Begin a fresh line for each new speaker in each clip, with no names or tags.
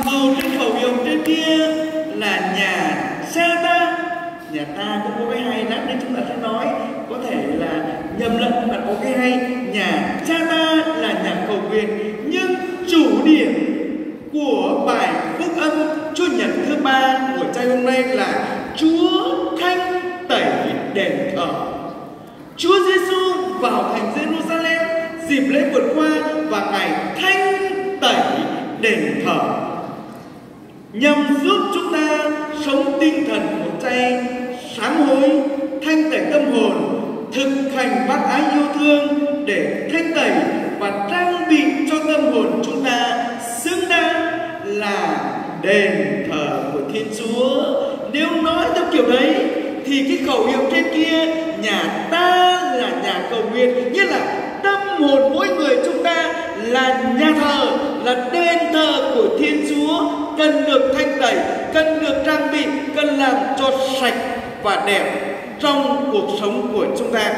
dù trên khẩu hiệu trên kia là nhà ta cũng có cái hay lắm nên chúng ta sẽ nói có thể là nhầm lẫn mà có cái hay. Nhà cha ta là nhà cầu nguyện, nhưng chủ điểm của bài phúc âm Chủ nhật thứ 3 của trai hôm nay là Chúa thanh tẩy đền thờ. Chúa Giêsu vào thành Jerusalem dịp lễ vượt qua và Ngài thanh tẩy đền thờ nhằm giúp chúng ta sống tinh thần của chay, sám hối, thanh tẩy tâm hồn, thực hành bác ái yêu thương để thanh tẩy và trang bị cho tâm hồn chúng ta xứng đáng là đền thờ của Thiên Chúa. Nếu nói theo kiểu đấy thì cái khẩu hiệu trên kia nhà ta là nhà cầu nguyện, nghĩa là tâm hồn mỗi người chúng ta là nhà thờ, là đền thờ của Thiên Chúa, cần được thanh tẩy, cần được trang bị, cần làm cho sạch và đẹp trong cuộc sống của chúng ta.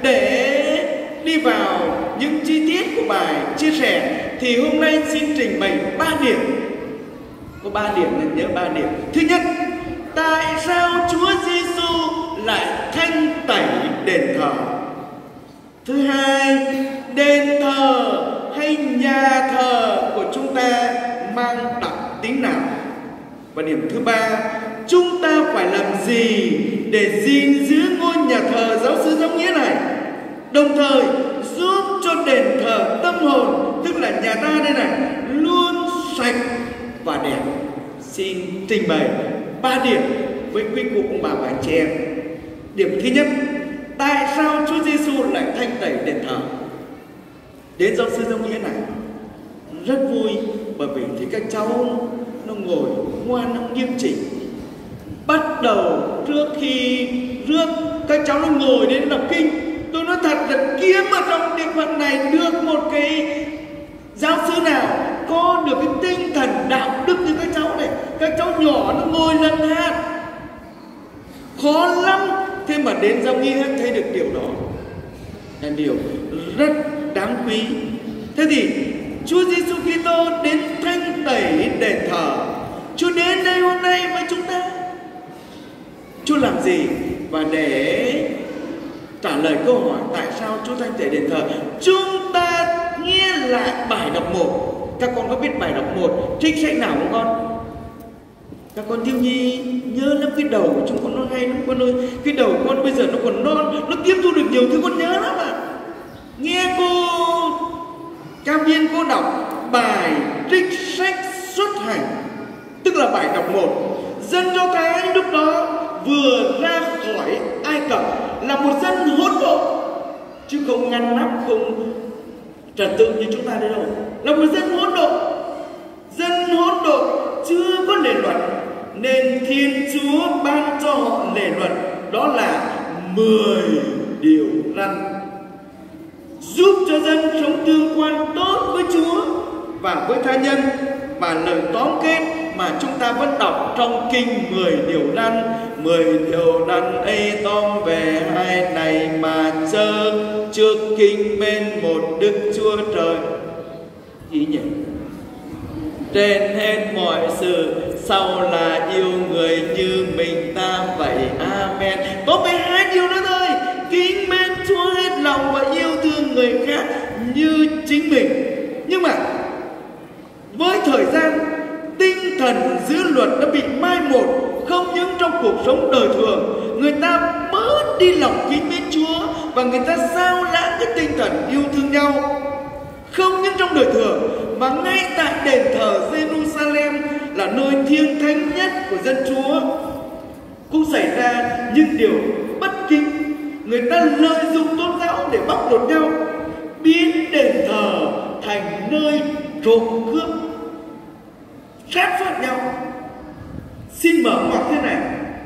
Để đi vào những chi tiết của bài chia sẻ thì hôm nay xin trình bày 3 điểm. Có 3 điểm nên nhớ 3 điểm. Thứ nhất, tại sao Chúa Giêsu lại thanh tẩy đền thờ? Thứ hai, đền thờ hay nhà thờ của chúng ta mang đặc tính nào? Và điểm thứ ba, chúng ta phải làm gì để gìn giữ ngôi nhà thờ giáo xứ Giáo Nghĩa này, đồng thời giúp cho đền thờ tâm hồn, tức là nhà ta đây này, luôn sạch và đẹp. Xin trình bày 3 điểm với quý cụ ông bà và anh chị em. Điểm thứ nhất, tại sao Chúa Giêsu lại thanh tẩy đền thờ? Đến giáo xứ Giáo Nghĩa này rất vui, bởi vì thì các cháu nó ngồi ngoan, nó nghiêm chỉnh. Bắt đầu trước khi rước các cháu nó ngồi đến đọc kinh, tôi nói thật là kiếm ở trong địa phận này được một cái giáo sư nào có được cái tinh thần đạo đức như các cháu này. Các cháu nhỏ nó ngồi lần hát khó lắm, thế mà đến Giáo Nghĩa thấy được điều đó là điều rất đáng quý. Thế thì Chúa Giêsu Kitô đến thanh tẩy đền thờ. Chúa đến đây hôm nay với chúng ta, Chúa làm gì? Và để trả lời câu hỏi tại sao Chúa thanh tẩy đền thờ, chúng ta nghe lại bài đọc 1. Các con có biết bài đọc 1 trích sách nào không con? Các con thiếu nhi nhớ lắm, cái đầu của chúng con nó hay lắm con ơi. Cái đầu của con bây giờ nó còn non, nó tiếp thu được nhiều thứ, con nhớ lắm ạ. Nghe cô giáo viên cô đọc bài trích sách xuất hành, tức là bài đọc 1. Dân Do Thái lúc đó vừa ra khỏi Ai Cập là một dân hỗn độn, chứ không ngăn nắp, không trật tự như chúng ta đây đâu. Là một dân hỗn độn. Dân hỗn độn chưa có lề luật, nên Thiên Chúa ban cho họ lề luật, đó là 10 điều răn, giúp cho dân sống tương quan tốt với Chúa và với tha nhân. Và lời tóm kết mà chúng ta vẫn đọc trong kinh 10 điều răn. 10 điều răn ấy tóm về hai này mà chớ: trước kính bên một Đức Chúa Trời, ý nhỉ, trên hết mọi sự, sau là yêu người như mình ta vậy. Amen. Có về 2 điều đó thôi: kính mến Chúa hết lòng và yêu thương người khác như chính mình. Nhưng mà với thời gian, tinh thần giữ luật đã bị mai một. Không những trong cuộc sống đời thường, người ta bớt đi lòng kính mến Chúa và người ta sao lãng cái tinh thần yêu thương nhau. Không những trong đời thường mà ngay tại đền thờ Jerusalem là nơi thiêng thánh nhất của dân Chúa cũng xảy ra những điều bất kính. Người ta lợi dụng tôn giáo để bóc lột nhau, biến đền thờ thành nơi trộm cướp, sát phạt nhau. Xin mở ngoặc thế này,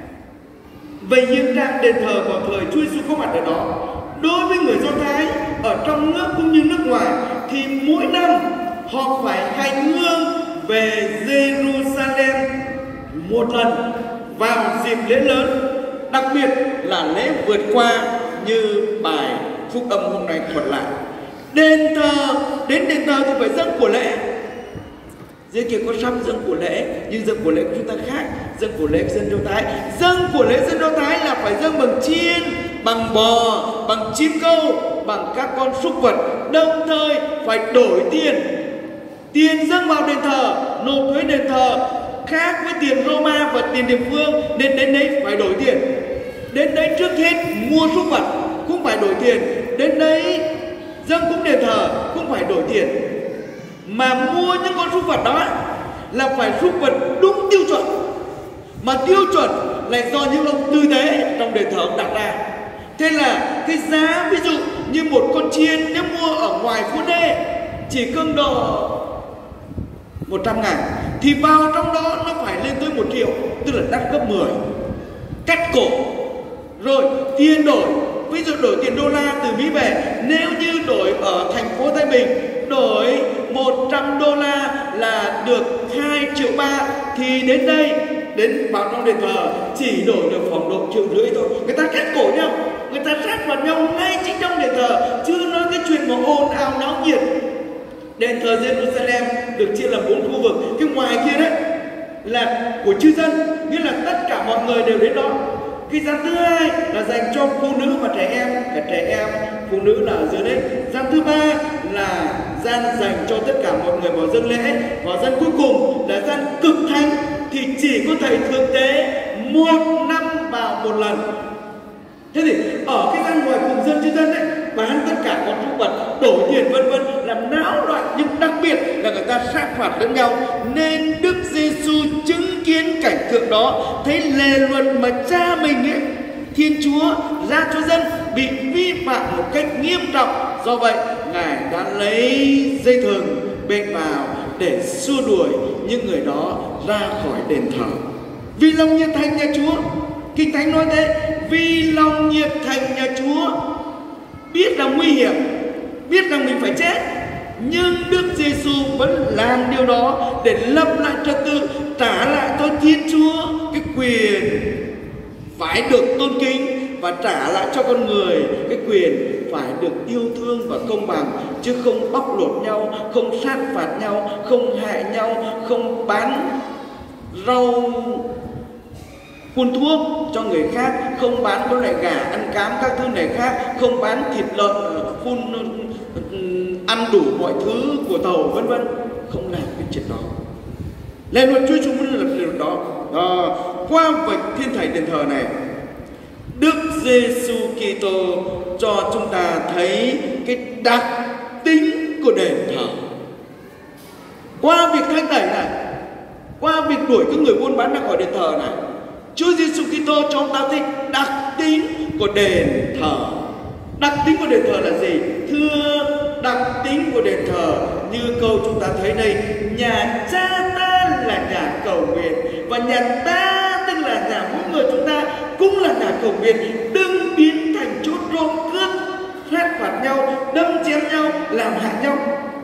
về hiện trạng đền thờ vào thời Chúa Giêsu có mặt ở đó, đối với người Do Thái ở trong nước cũng như nước ngoài, thì mỗi năm họ phải hành hương về Jerusalem một lần vào dịp lễ lớn, đặc biệt là lễ vượt qua như bài phúc âm hôm nay thuật lại. Đến đền thờ thì phải dâng của lễ. Dưới kia có sắp dâng của lễ, nhưng dâng của lễ của chúng ta khác. Dâng của lễ dân Do Thái, dâng của lễ dân Do Thái là phải dâng bằng chiên, bằng bò, bằng chim câu, bằng các con súc vật, đồng thời phải đổi tiền. Tiền dâng vào đền thờ, nộp thuế đền thờ khác với tiền Roma và tiền địa phương, nên đến đấy phải đổi tiền. Đến đấy trước hết mua súc vật cũng phải đổi tiền, đến đấy dâng cúng đền thờ cũng phải đổi tiền. Mà mua những con súc vật đó là phải súc vật đúng tiêu chuẩn, mà tiêu chuẩn lại do những ông tư tế trong đền thờ ông đặt ra. Thế là cái giá ví dụ như một con chiên nếu mua ở ngoài phố Đê chỉ cưng độ 100.000 thì vào trong đó nó phải lên tới 1 triệu, tức là đắt gấp 10. Cắt cổ rồi tiền đổi, ví dụ đổi tiền đô la từ Mỹ về, nếu như đổi ở thành phố Thái Bình đổi 100 đô la là được 2,3 triệu, thì đến đây đến vào trong đền thờ chỉ đổi được khoảng độ 1,5 triệu thôi. Người ta cắt cổ nhau, người ta sát vào nhau ngay chính trong đền thờ, chưa nói cái chuyện mà ồn ào náo nhiệt. Đền thờ Jerusalem được chia làm 4 khu vực. Cái ngoài kia đấy là của chư dân, nghĩa là tất cả mọi người đều đến đó. Cái gian thứ hai là dành cho phụ nữ và trẻ em, cả trẻ em, phụ nữ là ở dưới đấy. Gian thứ ba là gian dành cho tất cả mọi người vào dâng lễ. Và gian cuối cùng là gian cực thánh, thì chỉ có thầy thượng tế 1 năm vào 1 lần. Thế thì ở cái gian ngoài cùng dân chư dân đấy bán tất cả con súc vật, đổi tiền vân vân, làm náo loạn, nhưng đặc biệt là người ta sát phạt lẫn nhau. Nên Đức Giêsu chứng kiến cảnh tượng đó, thấy lề luật mà cha mình ấy, Thiên Chúa ra cho dân bị vi phạm một cách nghiêm trọng. Do vậy Ngài đã lấy dây thừng bện vào để xua đuổi những người đó ra khỏi đền thờ. Vì lòng nhiệt thành nhà Chúa, Kinh Thánh nói thế, vì lòng nhiệt thành nhà Chúa, biết là nguy hiểm, biết rằng mình phải chết, nhưng Đức Giêsu vẫn làm điều đó để lập lại trật tự, trả lại cho Thiên Chúa cái quyền phải được tôn kính, và trả lại cho con người cái quyền phải được yêu thương và công bằng, chứ không bóc lột nhau, không sát phạt nhau, không hại nhau, không bán rau phun thuốc cho người khác, không bán cái loại gà ăn cám các thứ này khác, không bán thịt lợn phun ăn đủ mọi thứ của tàu vân vân, không làm cái chuyện đó. Lề luật Chúa chúng là lề luật đó. Qua vạch thiên thảy đền thờ này, Đức Giêsu Kitô cho chúng ta thấy cái đặc tính của đền thờ. Qua việc thanh tẩy này, qua việc đuổi các người buôn bán ra khỏi đền thờ này, Chúa Giêsu Kitô cho chúng ta thấy đặc tính của đền thờ. Đặc tính của đền thờ là gì? Thưa, đặc tính của đền thờ như câu chúng ta thấy đây: nhà Cha ta là nhà cầu nguyện, và nhà ta tức là nhà mỗi người chúng ta cũng là nhà cầu nguyện. Đừng biến thành chỗ trộm cướp, sát phạt nhau, đâm chém nhau, làm hại nhau.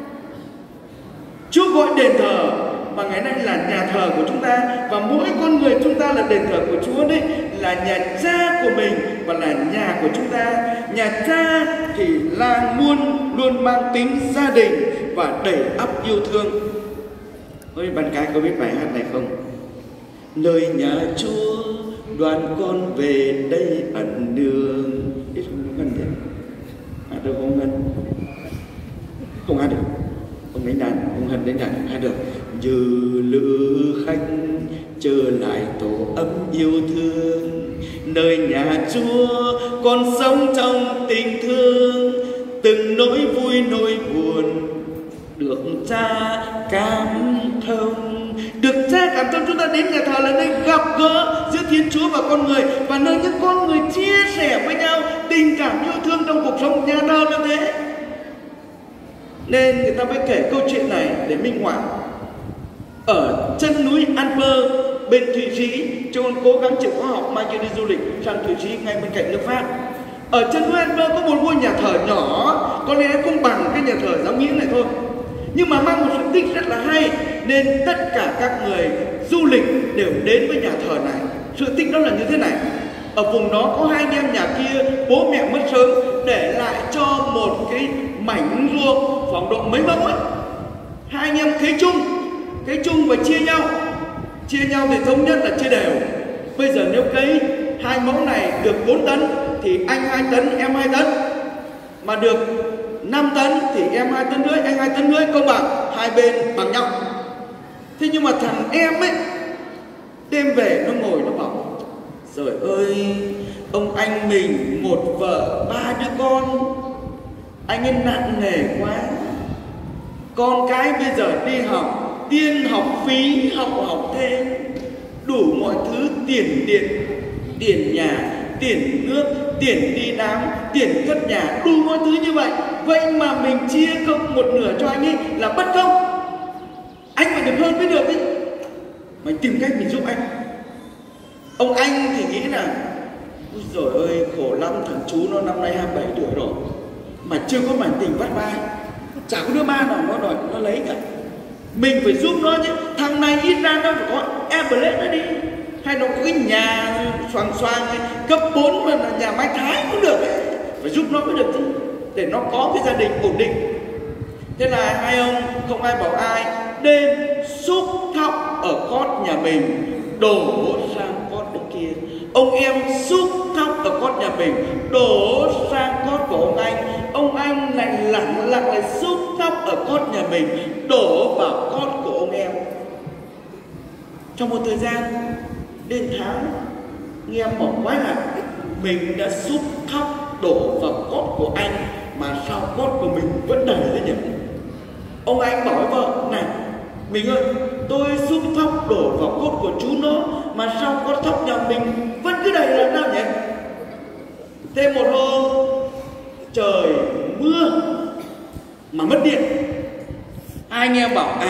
Chúa gọi đền thờ và ngày nay là nhà thờ của chúng ta, và mỗi con người chúng ta là đền thờ của Chúa đấy, là nhà Cha của mình và là nhà của chúng ta. Nhà Cha thì là luôn mang tính gia đình và đầy ắp yêu thương. Ôi, bạn cái có biết bài hát này không? Lời nhà Chúa đoàn con về đây ẩn đường. Biết không Ngân thế? Hát được không Ngân? Không hát được. Ông đánh đàn, ông Hân đánh đàn hát được. Như lữ khách trở lại tổ ấm yêu thương, nơi nhà Chúa con sống trong tình thương, từng nỗi vui nỗi buồn được Cha cảm thông. Được Cha cảm thông, chúng ta đến nhà thờ là nơi gặp gỡ giữa Thiên Chúa và con người, và nơi những con người chia sẻ với nhau tình cảm yêu thương trong cuộc sống. Nhà thờ là thế. Nên người ta mới kể câu chuyện này để minh họa. Ở chân núi Alper bên Thụy Sĩ, John cố gắng chịu khóa học mang đi du lịch sang Thụy Sĩ ngay bên cạnh nước Pháp. Ở chân núi Alper có một ngôi nhà thờ nhỏ, có lẽ không bằng cái nhà thờ giáo nghĩa này thôi, nhưng mà mang một sự tích rất là hay, nên tất cả các người du lịch đều đến với nhà thờ này. Sự tích đó là như thế này: ở vùng đó có 2 anh em nhà kia, bố mẹ mất sớm, để lại cho một cái mảnh ruộng khoảng độ mấy mẫu ấy. 2 anh em thế chung Cấy chung và chia nhau. Chia nhau thì thống nhất là chia đều. Bây giờ nếu cấy 2 mẫu này được 4 tấn thì anh 2 tấn, em 2 tấn. Mà được 5 tấn thì em 2 tấn rưỡi, anh 2 tấn rưỡi, công bằng, hai bên bằng nhau. Thế nhưng mà thằng em ấy đêm về nó ngồi nó bảo: trời ơi, ông anh mình 1 vợ 3 đứa con, anh ấy nặng nề quá. Con cái bây giờ đi học, tiền học phí, học thêm, đủ mọi thứ, tiền điện, tiền nhà, tiền nước, tiền đi đám, tiền cất nhà, đủ mọi thứ như vậy. Vậy mà mình chia công 1/2 cho anh ấy là bất công. Anh phải được hơn mới được ấy. Mình tìm cách mình giúp anh. Ông anh thì nghĩ là: ôi trời ơi, khổ lắm, thằng chú nó năm nay 27 tuổi rồi mà chưa có mảnh tình vắt vai, chả có đứa ba nào nó đòi nó lấy cả. Mình phải giúp nó chứ. Thằng này ít ra nó phải có Everest nó đi, hay nó có cái nhà xoàng xoàng cấp 4 mà là nhà Mai Thái cũng được ấy. Phải giúp nó mới được chứ, để nó có cái gia đình ổn định. Thế là hai ông không ai bảo ai, đêm xúc thóc ở cót nhà mình đổ sang cót bên kia. Ông em xúc thóc ở cót nhà mình đổ sang cót của ông anh. Ông anh lại lẳng lặng lại xúc thóc ở cót nhà mình đổ vào cót của ông em. Trong một thời gian đến tháng, nghe em bảo quái lạ, mình đã xúc thóc đổ vào cót của anh mà sao cót của mình vẫn đầy thế nhỉ? Ông anh bảo với vợ: này mình ơi, tôi xúc thóc đổ vào cốt của chú nó mà sao cốt thóc nhà mình vẫn cứ đầy là sao nhỉ? Thêm một hôm trời mưa mà mất điện. Hai anh em bảo: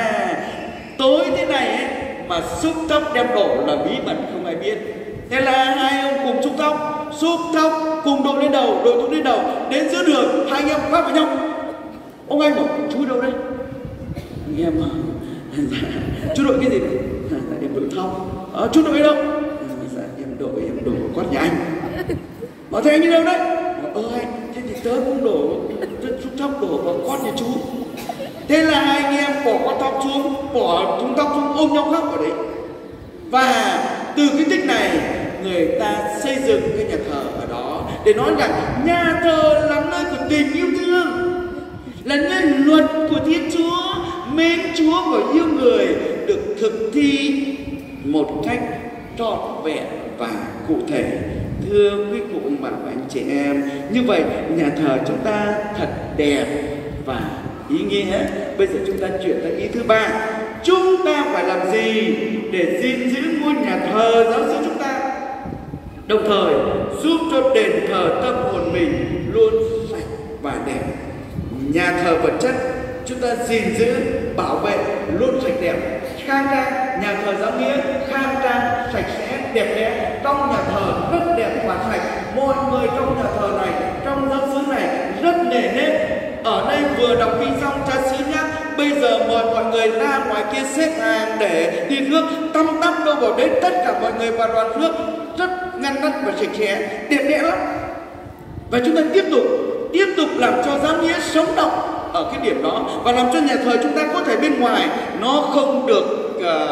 tối thế này ấy mà xúc thóc đem đổ là bí mật không ai biết. Thế là hai ông cùng xúc thóc cùng đội lên đầu, đội xuống lên đầu. Đến giữa đường hai anh em quát vào nhau. Ông anh bảo: chú đâu đây? Anh em bảo: chú đội cái gì đấy? Em đội thóc. Chú đội đâu? Dạ em đổ quát nhà anh. Bảo: thế anh đi đâu đấy? Anh, thế thì tớ cũng xúc thóc đổ vào quát nhà chú. Thế là hai anh em bỏ quát thóc xuống, bỏ thúng thóc xuống, ôm nhau khóc ở đấy. Và từ cái tích này người ta xây dựng cái nhà thờ ở đó để nói rằng nhà thờ là nơi của tình yêu thương, là nơi luật của Thiên Chúa, mến Chúa và yêu người được thực thi một cách trọn vẹn và cụ thể. Thưa quý cụ ông bà và anh chị em, như vậy nhà thờ chúng ta thật đẹp và ý nghĩa. Bây giờ chúng ta chuyển tới ý thứ 3. Chúng ta phải làm gì để gìn giữ ngôi nhà thờ giáo xứ chúng ta, đồng thời giúp cho đền thờ tâm hồn mình luôn sạch và đẹp. Nhà thờ vật chất chúng ta gìn giữ, bảo vệ luôn sạch đẹp, khang trang. Nhà thờ giáo nghĩa khang trang, sạch sẽ, đẹp đẽ. Trong nhà thờ rất đẹp và sạch. Mọi người trong nhà thờ này, trong giáo xứ này rất nề nếp. Ở đây vừa đọc kinh xong cha xứ nhắc, bây giờ mời mọi người ra ngoài kia xếp hàng để đi rước, tăm tắp đâu vào đấy, tất cả mọi người vào đoàn rước rất ngăn nắp và sạch sẽ, đẹp đẽ lắm. Và chúng ta tiếp tục làm cho giáo nghĩa sống động ở cái điểm đó, và làm cho nhà thờ chúng ta có thể bên ngoài nó không được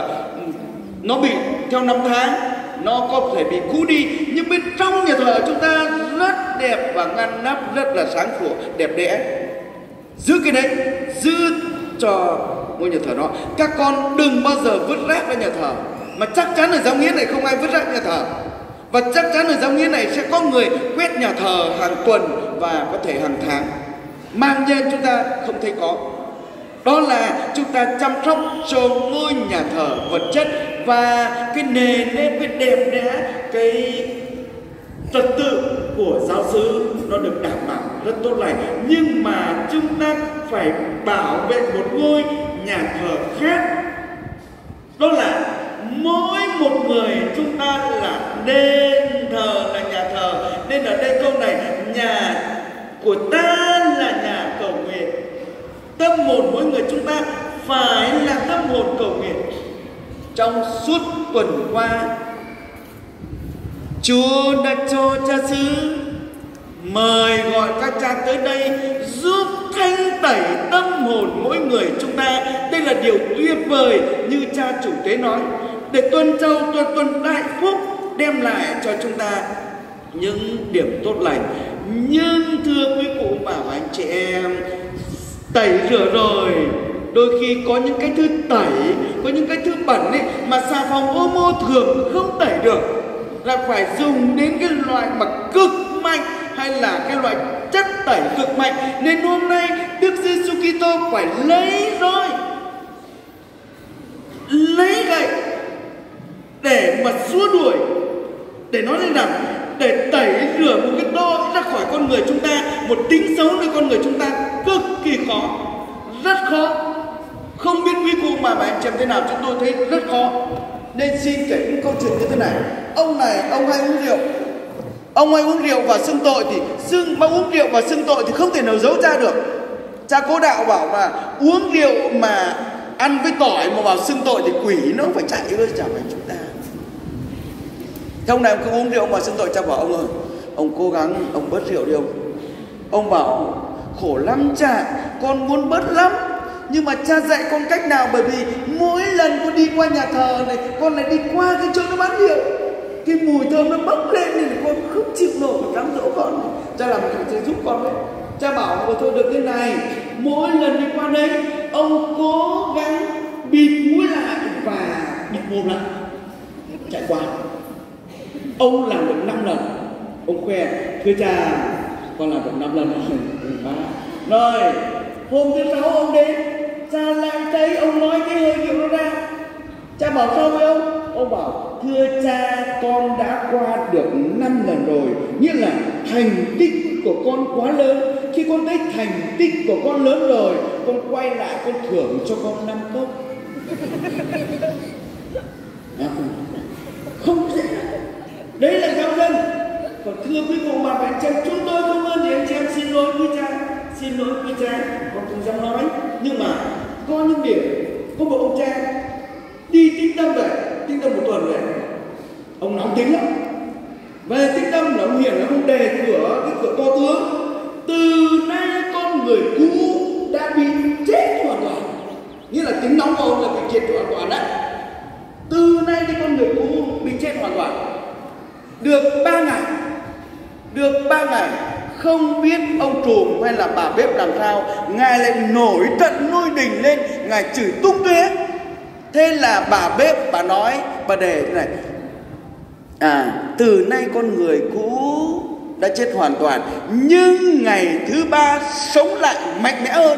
nó bị theo năm tháng, nó có thể bị cũ đi, nhưng bên trong nhà thờ chúng ta rất đẹp và ngăn nắp, rất là sáng sủa, đẹp đẽ. Giữ cái đấy, giữ cho ngôi nhà thờ đó. Các con đừng bao giờ vứt rác ra nhà thờ, mà chắc chắn ở giáo nghĩa này không ai vứt rác nhà thờ. Và chắc chắn ở giáo nghĩa này sẽ có người quét nhà thờ hàng tuần và có thể hàng tháng. Mang nhân chúng ta không thấy có. Đó là chúng ta chăm sóc cho ngôi nhà thờ vật chất và cái nề nếp, cái đẹp đẽ, cái trật tự của giáo xứ nó được đảm bảo rất tốt lành. Nhưng mà chúng ta phải bảo vệ một ngôi nhà thờ khác, đó là mỗi một người chúng ta là đền thờ, là nhà thờ. Nên ở đây câu này, nhà của ta là nhà cầu nguyện. Tâm hồn mỗi người chúng ta phải là tâm hồn cầu nguyện. Trong suốt tuần qua, Chúa đã cho cha xứ mời gọi các cha tới đây giúp thanh tẩy tâm hồn mỗi người chúng ta. Đây là điều tuyệt vời như cha chủ tế nói, để tuần trầu tuần đại phúc đem lại cho chúng ta những điểm tốt lành. Nhưng thưa quý cụ bà và anh chị em, tẩy rửa rồi, đôi khi có những cái thứ tẩy, có những cái thứ bẩn ấy mà xà phòng Omo thường không tẩy được, là phải dùng đến cái loại mà cực mạnh, hay là cái loại chất tẩy cực mạnh. Nên hôm nay Đức Giêsu Kitô phải lấy roi, lấy gậy để mà xua đuổi, để nói lên rằng để tẩy rửa một cái tội ra khỏi con người chúng ta, một tính xấu nơi con người chúng ta cực kỳ khó, rất khó. Không biết quý cụ mà anh chị em thế nào, chúng tôi thấy rất khó. Nên xin kể những câu chuyện như thế này. Ông này, ông hay uống rượu. Ông hay uống rượu và xưng tội thì mà uống rượu và xưng tội thì không thể nào giấu ra được. Cha Cố Đạo bảo là uống rượu mà ăn với tỏi mà vào xưng tội thì quỷ nó phải chạy với chả phải chúng ta. Thế ông này ông cứ uống rượu mà xưng tội, cha bảo ông ơi, ông cố gắng ông bớt rượu đi ông. Ông bảo khổ lắm cha, con muốn bớt lắm, nhưng mà cha dạy con cách nào? Bởi vì mỗi lần con đi qua nhà thờ này, con lại đi qua cái chỗ nó bán rượu, cái mùi thơm nó bốc lên thì con không chịu nổi, phải cám dỗ con. Cha làm cái gì giúp con đấy. Cha bảo thôi được thế này, mỗi lần đi qua đây ông cố gắng bịt mũi lại và bịt mồm lại, chạy qua. Ông làm được 5 lần, ông khoe, thưa cha con làm được 5 lần rồi. Hôm thứ 6 ông đến, cha lại thấy ông nói cái hơi rượu nó ra. Cha bảo sao với ông? Ông bảo thưa cha, con đã qua được 5 lần rồi, nghĩa là thành tích của con quá lớn. Khi con thấy thành tích của con lớn rồi, con quay lại con thưởng cho con 5 cốc. Không dễ. Đấy là giáo dân. Còn thưa quý cụ bà anh chị em, chúng tôi không ơn thì anh chị em xin lỗi quý cha, xin lỗi quý cha, con không dám nói. Nhưng mà có những điểm, có một ông cha đi Tĩnh Tâm về, Tĩnh Tâm một tuần về, ông nóng tính lắm. Về Tĩnh Tâm là ông hiền, ông đề cửa, cái cửa to tướng. Từ nay con người cũ đã bị chết hoàn toàn, nghĩa là tính nóng của ông là bị chết hoàn toàn đấy. Từ nay đi con người cũ bị chết hoàn toàn. Được 3 ngày, không biết ông trùm hay là bà bếp làm sao, ngài lại nổi trận lôi đình lên, ngài chửi tung tóe. Thế là bà bếp bà nói, bà đề thế này: từ nay con người cũ đã chết hoàn toàn, nhưng ngày thứ 3 sống lại mạnh mẽ hơn.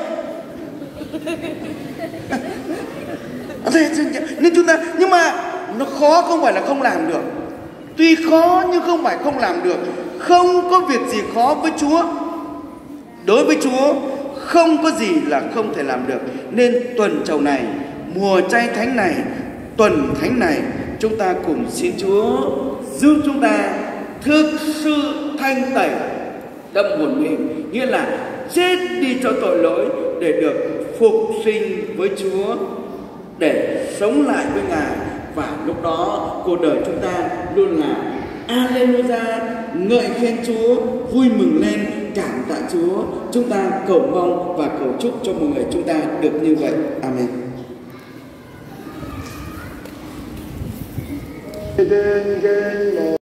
Nên chúng ta, nhưng mà nó khó không phải là không làm được. Tuy khó nhưng không phải không làm được. Không có việc gì khó với Chúa. Đối với Chúa không có gì là không thể làm được. Nên tuần trầu này, mùa chay thánh này, tuần thánh này, chúng ta cùng xin Chúa giúp chúng ta thực sự thanh tẩy tâm hồn mình, nghĩa là chết đi cho tội lỗi để được phục sinh với Chúa, để sống lại với Ngài. Và lúc đó cuộc đời chúng ta luôn là Alleluia, ngợi khen Chúa, vui mừng lên, cảm tạ Chúa. Chúng ta cầu mong và cầu chúc cho mọi người chúng ta được như vậy. Amen.